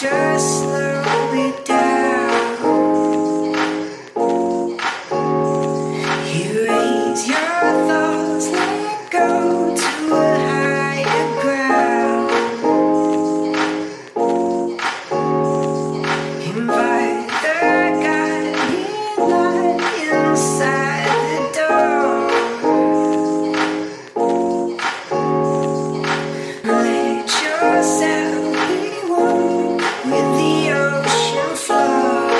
just slow it down. You raise your thoughts, let go to a higher ground. Invite the guiding light inside the door. Let yourself be one with the ocean floor.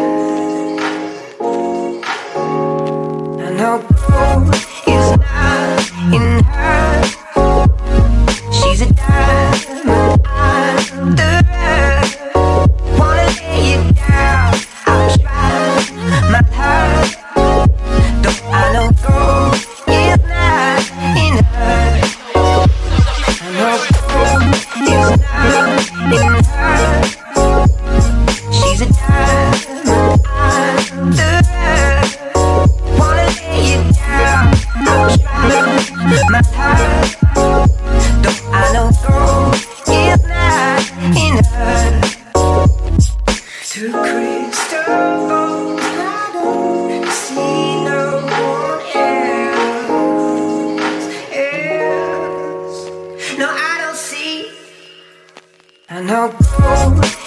I know gold is not in her. She's a diamond, I'm the rough. Wanna lay you down, I'll try my heart. Though I know gold is not in her. I know gold is not in her. She's a diamond, I'm the rough. Wanna lay you down, I'll try my heart. Though I know gold is not in her. Through crystal balls, I don't see no one else. No, I don't see. I know gold